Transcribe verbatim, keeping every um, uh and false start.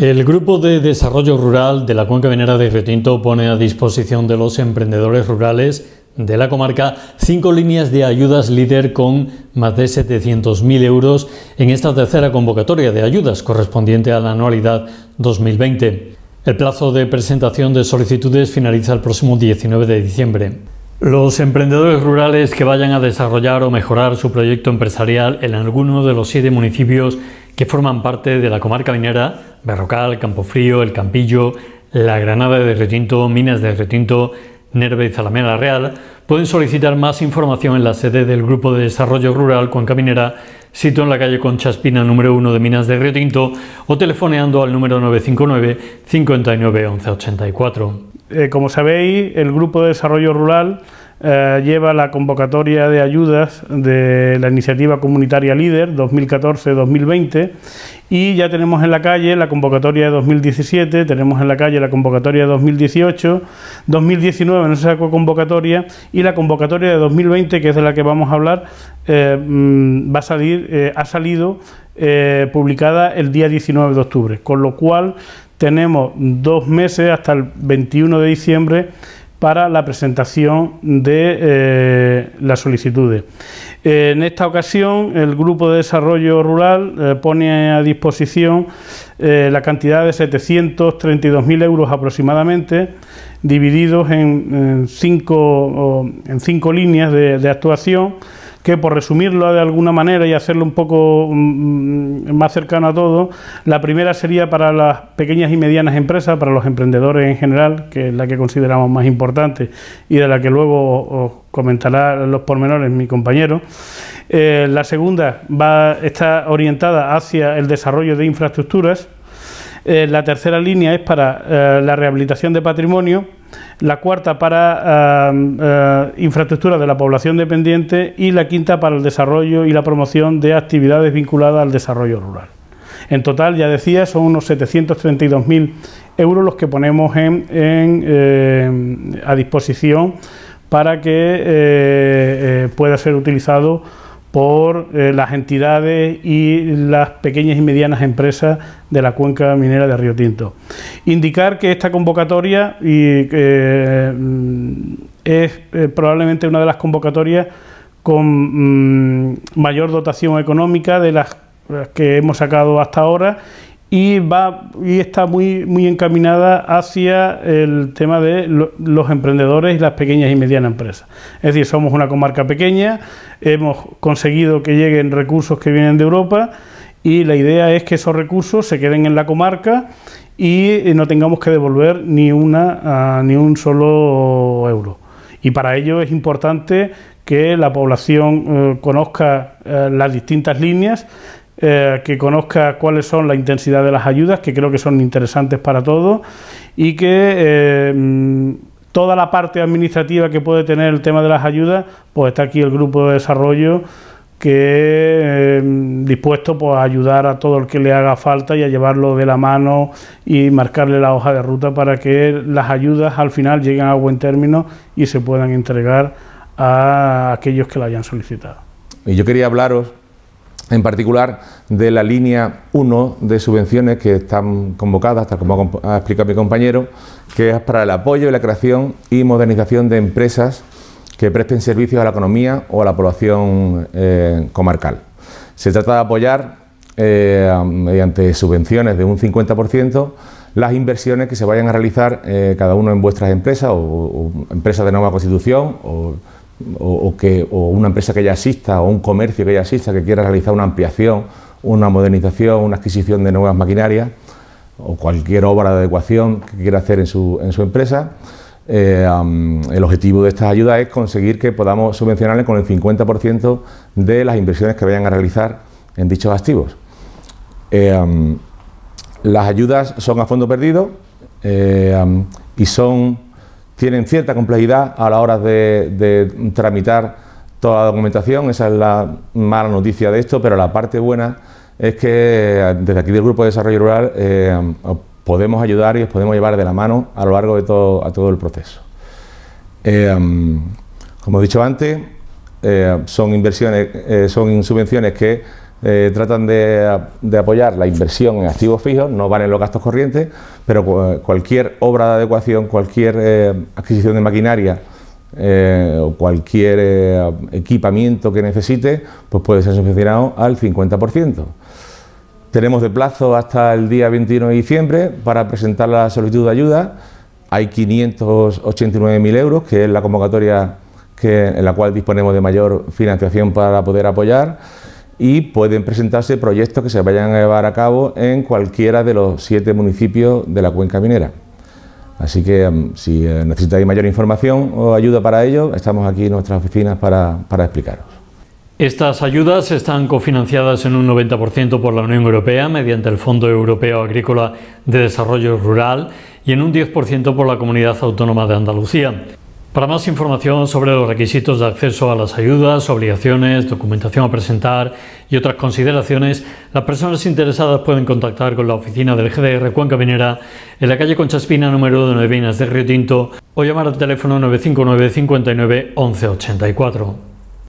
El Grupo de Desarrollo Rural de la Cuenca Minera de Riotinto pone a disposición de los emprendedores rurales de la comarca cinco líneas de ayudas líder con más de setecientos mil euros en esta tercera convocatoria de ayudas correspondiente a la anualidad dos mil veinte. El plazo de presentación de solicitudes finaliza el próximo diecinueve de diciembre. Los emprendedores rurales que vayan a desarrollar o mejorar su proyecto empresarial en alguno de los siete municipios que forman parte de la comarca minera, Berrocal, Campofrío, El Campillo, La Granada de Riotinto, Minas de Riotinto, Nerva y Zalamea Real, pueden solicitar más información en la sede del Grupo de Desarrollo Rural Cuenca Minera, sito en la calle Concha Espina número uno de Minas de Riotinto, o telefoneando al número nueve cinco nueve, cincuenta y nueve, once ochenta y cuatro. Eh, como sabéis, el Grupo de Desarrollo Rural eh, lleva la convocatoria de ayudas de la iniciativa comunitaria líder dos mil catorce dos mil veinte y ya tenemos en la calle la convocatoria de dos mil diecisiete, tenemos en la calle la convocatoria de dos mil dieciocho, dos mil diecinueve no se sacó convocatoria y la convocatoria de dos mil veinte, que es de la que vamos a hablar, eh, va a salir, eh, ha salido eh, publicada el día diecinueve de octubre, con lo cual tenemos dos meses hasta el veintiuno de diciembre para la presentación de eh, las solicitudes. Eh, en esta ocasión, el Grupo de Desarrollo Rural eh, pone a disposición eh, la cantidad de setecientos treinta y dos mil euros aproximadamente, divididos en, en, cinco, en cinco líneas de, de actuación, que, por resumirlo de alguna manera y hacerlo un poco mm, más cercano a todo, la primera sería para las pequeñas y medianas empresas, para los emprendedores en general, que es la que consideramos más importante y de la que luego os comentará los pormenores mi compañero. Eh, la segunda va, está orientada hacia el desarrollo de infraestructuras. Eh, la tercera línea es para eh, la rehabilitación de patrimonio, la cuarta para eh, eh, infraestructuras de la población dependiente y la quinta para el desarrollo y la promoción de actividades vinculadas al desarrollo rural. En total, ya decía, son unos setecientos treinta y dos mil euros los que ponemos en, en, eh, a disposición para que eh, eh, pueda ser utilizado por eh, las entidades y las pequeñas y medianas empresas de la cuenca minera de Riotinto. Indicar que esta convocatoria y, eh, es eh, probablemente una de las convocatorias con mm, mayor dotación económica de las que hemos sacado hasta ahora y va y está muy muy encaminada hacia el tema de lo, los emprendedores y las pequeñas y medianas empresas. Es decir, somos una comarca pequeña, hemos conseguido que lleguen recursos que vienen de Europa y la idea es que esos recursos se queden en la comarca y no tengamos que devolver ni una uh, ni un solo euro. Y para ello es importante que la población uh, conozca uh, las distintas líneas, Eh, que conozca cuáles son la intensidad de las ayudas, que creo que son interesantes para todos, y que eh, toda la parte administrativa que puede tener el tema de las ayudas, pues está aquí el Grupo de Desarrollo que eh, dispuesto pues, a ayudar a todo el que le haga falta y a llevarlo de la mano y marcarle la hoja de ruta para que las ayudas al final lleguen a buen término y se puedan entregar a aquellos que la hayan solicitado. Y yo quería hablaros en particular de la línea uno de subvenciones que están convocadas, tal como ha explicado mi compañero, que es para el apoyo y la creación y modernización de empresas que presten servicios a la economía o a la población eh, comarcal. Se trata de apoyar eh, mediante subvenciones de un cincuenta por ciento las inversiones que se vayan a realizar eh, cada uno en vuestras empresas o, o empresas de nueva constitución o O, o, que, o una empresa que ya exista o un comercio que ya exista que quiera realizar una ampliación, una modernización, una adquisición de nuevas maquinarias o cualquier obra de adecuación que quiera hacer en su, en su empresa. Eh, um, el objetivo de estas ayudas es conseguir que podamos subvencionarles con el cincuenta por ciento de las inversiones que vayan a realizar en dichos activos. Eh, um, las ayudas son a fondo perdido eh, um, y son... tienen cierta complejidad a la hora de, de tramitar toda la documentación. Esa es la mala noticia de esto, pero la parte buena es que desde aquí del Grupo de Desarrollo Rural eh, os podemos ayudar y os podemos llevar de la mano a lo largo de todo, a todo el proceso. Eh, como he dicho antes, eh, son inversiones, eh, son subvenciones que eh, tratan de, de apoyar la inversión en activos fijos, no valen los gastos corrientes, pero cualquier obra de adecuación, cualquier eh, adquisición de maquinaria eh, o cualquier eh, equipamiento que necesite, pues puede ser subvencionado al cincuenta por ciento. Tenemos de plazo hasta el día veintiuno de diciembre para presentar la solicitud de ayuda. Hay quinientos ochenta y nueve mil euros, que es la convocatoria que, en la cual disponemos de mayor financiación para poder apoyar, y pueden presentarse proyectos que se vayan a llevar a cabo en cualquiera de los siete municipios de la cuenca minera. Así que um, si eh, necesitáis mayor información o ayuda para ello, estamos aquí en nuestras oficinas para, para explicaros. Estas ayudas están cofinanciadas en un noventa por ciento por la Unión Europea mediante el Fondo Europeo Agrícola de Desarrollo Rural y en un diez por ciento por la Comunidad Autónoma de Andalucía. Para más información sobre los requisitos de acceso a las ayudas, obligaciones, documentación a presentar y otras consideraciones, las personas interesadas pueden contactar con la oficina del G D R Cuenca Minera en la calle Concha Espina número nueve Minas de Río Tinto o llamar al teléfono nueve cinco nueve, cincuenta y nueve, once ochenta y cuatro.